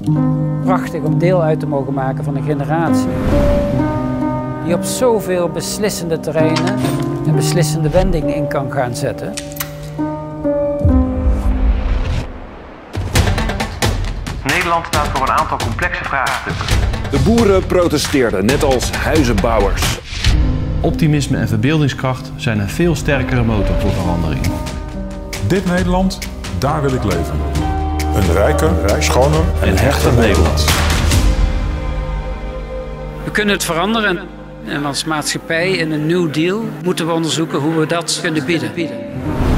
Prachtig om deel uit te mogen maken van een generatie die op zoveel beslissende terreinen en beslissende wendingen in kan gaan zetten. Nederland staat voor een aantal complexe vraagstukken. De boeren protesteerden, net als huizenbouwers. Optimisme en verbeeldingskracht zijn een veel sterkere motor voor verandering. Dit Nederland, daar wil ik leven. Een rijker, schoner en hechter Nederland. We kunnen het veranderen en als maatschappij in een New Deal moeten we onderzoeken hoe we dat kunnen bieden.